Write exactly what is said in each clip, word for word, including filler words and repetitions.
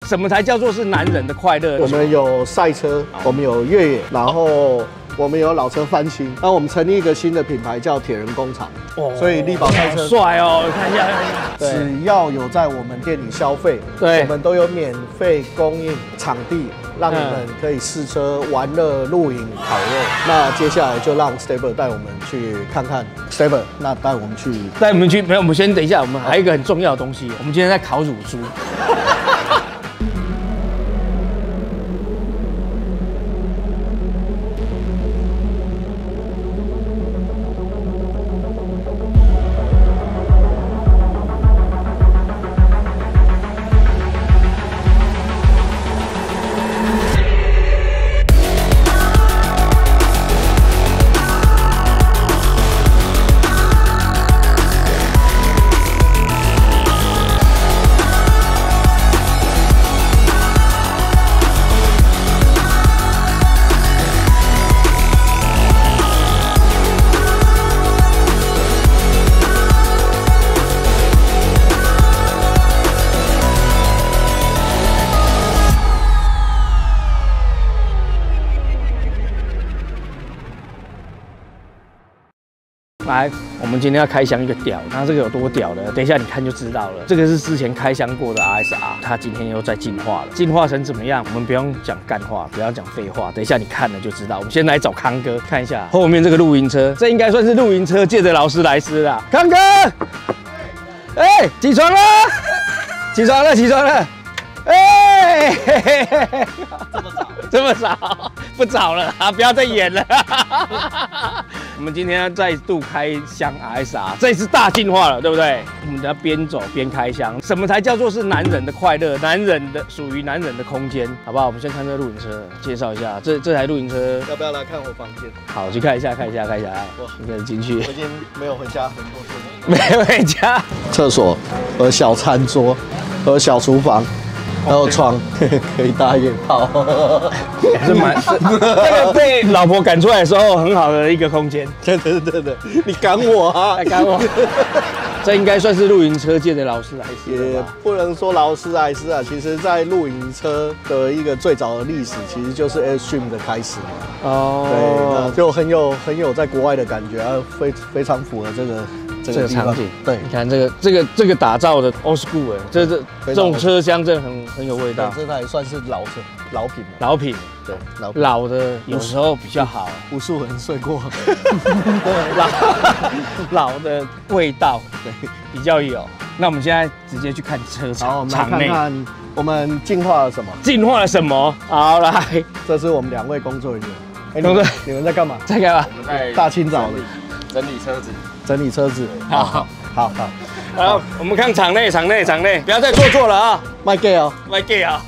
什么才叫做是男人的快乐？ 我们有赛车，我们有越野，然后我们有老车翻新。那我们成立一个新的品牌叫铁人工厂，哦，所以力宝赛车帅哦，看一下，看一下。只要有在我们店里消费，对，我们都有免费供应场地。 让你们可以试车、玩乐、露营、烤肉。那接下来就让 Stable 带我们去看看 Stable， 那带我们去， 带我们去。没有，我们先等一下，我们还有一个很重要的东西，我们今天在烤乳猪。来，我们今天要开箱一个屌，那这个有多屌呢？等一下你看就知道了。这个是之前开箱过的 R S R， 它今天又在进化了，进化成怎么样？我们不用讲干话，不要讲废话，等一下你看了就知道。我们先来找康哥看一下后面这个露营车，这应该算是露营车界的劳斯莱斯啦。康哥，哎、欸，起床了，起床了，起床了。 哎，欸、这么早，这么早，不早了啊！不要再演了。我们今天要再度开箱 R S R， 这一次大进化了，对不对？我们要边走边开箱，什么才叫做是男人的快乐？男人的属于男人的空间，好不好？我们先看这露营车，介绍一下这这台露营车， 要不要来看我房间？ 好，去看一下，看一下，看一下。哇，你可以进去。 我已经没有回家很多天， 没有回家。厕所和小餐桌和小厨房。 还有床可以打野炮，是蛮这个被老婆赶出来的时候很好的一个空间。 对对对对，你赶我啊， 赶我！这应该算是露营车界的劳斯莱斯， 也不能说劳斯莱斯啊。其实，在露营车的一个最早的历史，其实就是 Airstream 的开始嘛。哦，对，就很有很有在国外的感觉，啊，非非常符合这个。 这个场景， 对， 你看这个这个这个打造的 old school 哎，这这这种车厢真的很很有味道。 这台也算是老车老品了， 老品， 对，老老的有时候比较好， 无数人睡过。 老老的味道，对，比较有。那我们现在直接去看车场场内， 看看我们进化了什么？ 进化了什么？好，来， 这是我们两位工作人员。哎，工作，你们在干嘛？ 在干嘛？ 我们在大清早的整理车子。 整理车子，好好好好， 好，我们看场内，场内，场内，不要再做作了啊！ 卖 gay 哦， 卖 gay 啊！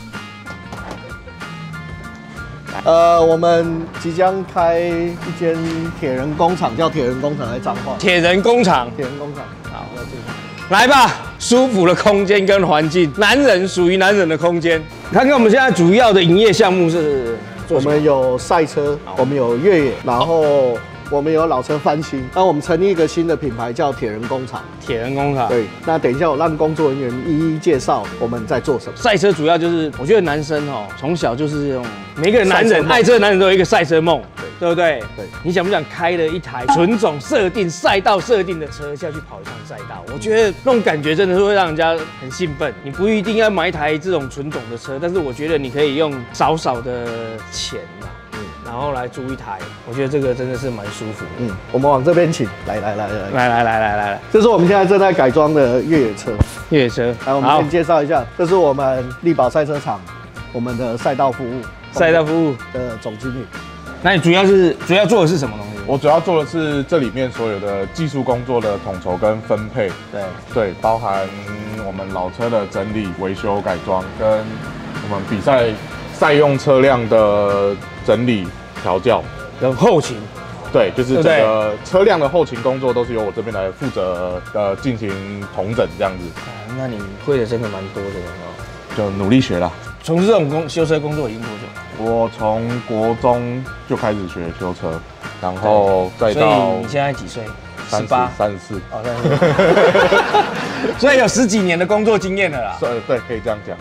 呃，我们即将开一间铁人工厂，叫铁人工厂来彰化。 铁人工厂， 铁人工厂，好，要进去。 来吧，舒服的空间跟环境，男人属于男人的空间。看看我们现在主要的营业项目是， 我们有赛车，我们有越野，然后。 我们有老车翻新，那我们成立一个新的品牌叫铁人工厂。 铁人工厂， 对。那等一下我让工作人员一一介绍我们在做什么。 赛车主要就是，我觉得男生哦，从小就是这种，每个男人爱车的男人都有一个赛车梦，对不对？对。你想不想开了一台纯种设定赛道设定的车下去跑一趟赛道？我觉得那种感觉真的是会让人家很兴奋。你不一定要买一台这种纯种的车，但是我觉得你可以用少少的钱嘛。 然后来租一台，我觉得这个真的是蛮舒服的。 嗯，我们往这边请，来来来来来来来来来来， 这是我们现在正在改装的越野车。 越野车， 来，我们先介绍一下，这是我们力宝赛车场我们的赛道服务， 赛道服务的总经理。 那你主要是主要做的是什么东西？ 我主要做的是这里面所有的技术工作的统筹跟分配。对对，包含我们老车的整理、维修、改装，跟我们比赛赛用车辆的整理。 调教跟后勤， 对，就是整个车辆的后勤工作都是由我这边来负责呃进行统整这样子。 啊，那你会的真的蛮多的哦， 就努力学啦。 从事这种工修车工作已经多久？ 我从国中就开始学修车，然后再到。 所以你现在几岁？十八、 三十四。 哦，三十四。所以有十几年的工作经验了啦。 对对，可以这样讲。 哦，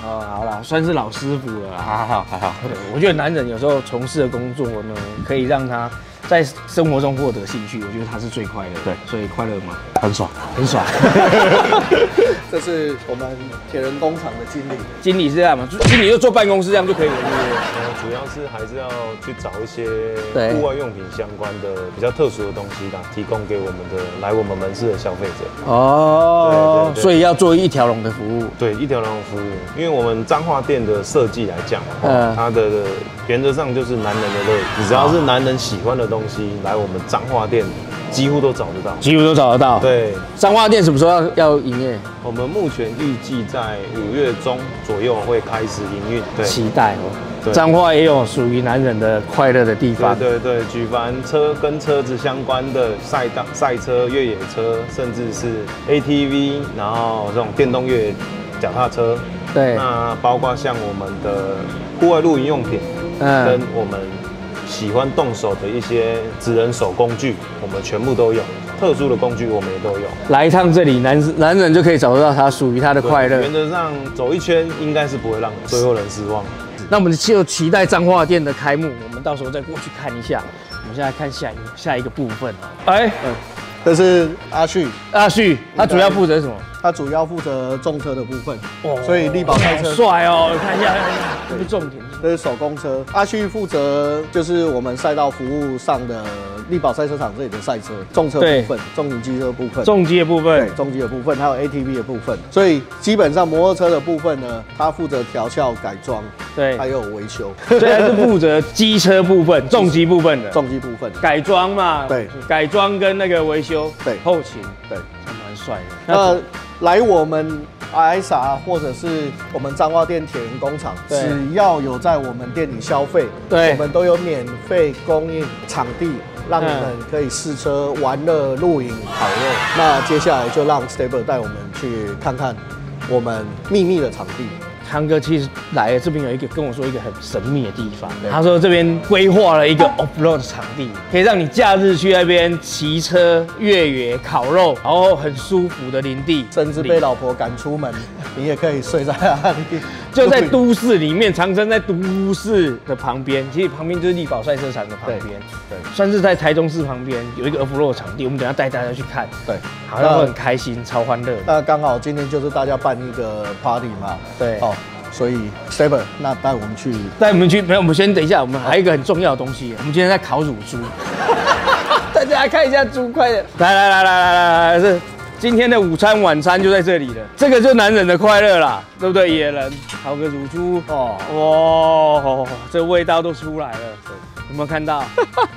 哦，好啦，算是老师傅了啦。 还好还好。 对，我觉得男人有时候从事的工作呢，可以让他在生活中获得兴趣，我觉得他是最快乐的。 对， 所以快乐吗？ 很爽， 很爽。 这是我们铁人工厂的经理。 经理是这样吗？经理就坐办公室这样就可以了，是不是？ 呃，主要是还是要去找一些户外用品相关的比较特殊的东西啦，提供给我们的来我们门市的消费者。 哦， 对对对，所以要做一条龙的服务。 对，一条龙服务，因为我们彰化店的设计来讲，嗯，它的原则上就是男人的乐，你只要是男人喜欢的东西，来我们彰化店几乎都找得到， 几乎都找得到。 对， 彰化店什么时候要要营业？ 我们目前预计在五月中左右会开始营运，对， 期待哦。彰化也有属于男人的快乐的地方。 对对对，举凡车跟车子相关的赛道、赛车、越野车，甚至是 A T V， 然后这种电动越野脚踏车， 对， 那包括像我们的户外露营用品，嗯，跟我们喜欢动手的一些职人手工具，我们全部都有。特殊的工具我们也都有。 来一趟这里，男男人就可以找得到他属于他的快乐。 原则上走一圈应该是不会让最后人失望。 那我们就期待彰化店的开幕，我们到时候再过去看一下。我们现在看下一个下一个部分哦。哎， 嗯，这是阿旭， 阿旭，他主要负责什么？ 他主要负责重车的部分，哦，所以力宝赛车帅哦，看一下，这是重点。 这是手工车，阿旭负责就是我们赛道服务上的力宝赛车场这里的赛车重车部分、重型机车部分、 重机的部分、 对重机的部分，还有 A T V 的部分。所以基本上摩托车的部分呢，他负责调校、改装，对，还有维修。 所以他是负责机车部分、重机部分的。 重机部分改装嘛，对，改装跟那个维修， 对， 后勤， 对， 还蛮帅的。 那来我们 R S R 或者是我们彰化店铁人工厂，只要有在我们店里消费，对，我们都有免费供应场地，让你们可以试车、玩乐、露营、烤肉。那接下来就让 Stable 带我们去看看我们秘密的场地。 康哥其实来了这边有一个跟我说一个很神秘的地方，他说这边规划了一个 off-road 场地，可以让你假日去那边骑车、越野、烤肉，然后很舒服的林地， 甚至被老婆赶出门，你也可以睡在那里。 就在都市里面，长征在都市的旁边，其实旁边就是力宝赛车场的旁边，对，算是在台中市旁边有一个 off-road 场地，我们等一下带大家去看，对，好像会很开心，超欢乐。 那刚好今天就是大家办一个 party 嘛，对，哦。所以 Stable 那带我们去， 带我们去，没有，我们先等一下，我们还有一个很重要的东西，我们今天在烤乳猪，大家来看一下猪，快点，来来来来来来来，是今天的午餐晚餐就在这里了，这个就是男人的快乐啦，对不对？野人烤个乳猪，哦，哇，这味道都出来了，有没有看到？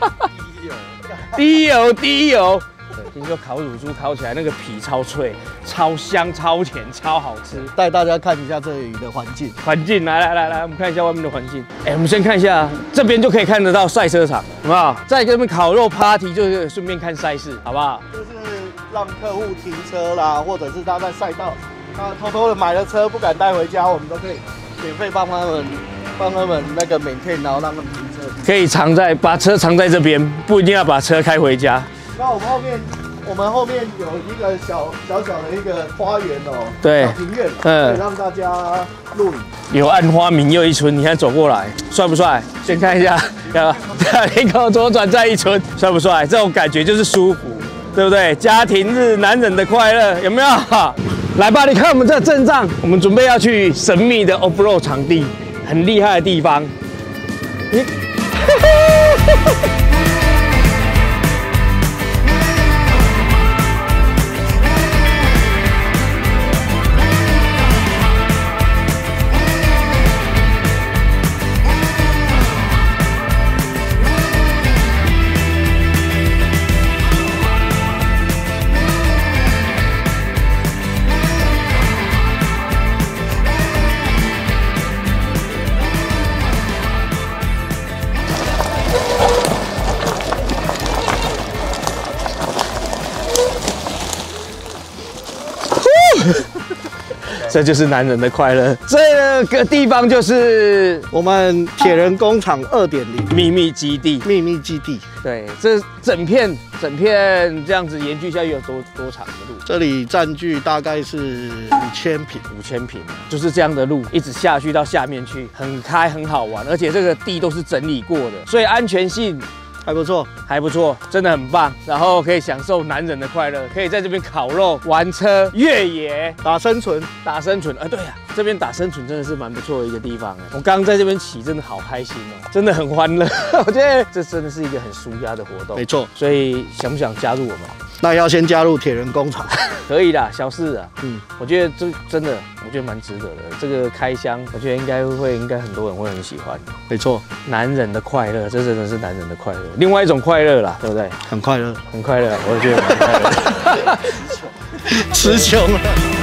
低油，低油，低油。听说烤乳猪烤起来那个皮超脆、超香、超甜、超好吃。 带大家看一下这里的环境。 环境，来来来来，我们看一下外面的环境。哎，我们先看一下这边就可以看得到赛车场，好不好？在这边烤肉 party 就是顺便看赛事，好不好？ 就是让客户停车啦，或者是他在赛道，他偷偷的买了车不敢带回家，我们都可以免费帮他们帮他们那个maintain，然后让他们停车。可以藏在把车藏在这边，不一定要把车开回家。 那我们后面。我们后面有一个小小小的一个花园哦， 对， 小庭院，嗯，可以让大家露营。 有暗花明又一村，你看走过来，帅不帅？先看一下，要林口左转再一村，帅不帅？这种感觉就是舒服，对不对？家庭日，男人的快乐，有没有？来吧，你看我们这阵仗，我们准备要去神秘的 off-road 场地，很厉害的地方。你。 这就是男人的快乐。这个地方就是我们铁人工厂二点零秘密基地。 秘密基地。 对，这整片整片这样子延续下去有多多长的路？ 这里占据大概是五千平， 五千平，就是这样的路一直下去到下面去，很开很好玩，而且这个地都是整理过的，所以安全性。 还不错， 还不错，真的很棒。然后可以享受男人的快乐，可以在这边烤肉、玩车、越野、 打生存、 打生存。啊，对呀、啊，这边打生存真的是蛮不错的一个地方哎。我刚刚在这边骑，真的好开心哦，真的很欢乐。我觉得这真的是一个很舒压的活动。 没错， 所以想不想加入我们？ 那要先加入铁人工厂。 可以啦，小事啊。 嗯， 我觉得这真的，我觉得蛮值得的。这个开箱，我觉得应该会，应该很多人会很喜欢。 没错， 男人的快乐，这真的是男人的快乐，另外一种快乐啦，对不对？ 很快乐， 很快乐，我觉得蛮快乐的。 词穷了。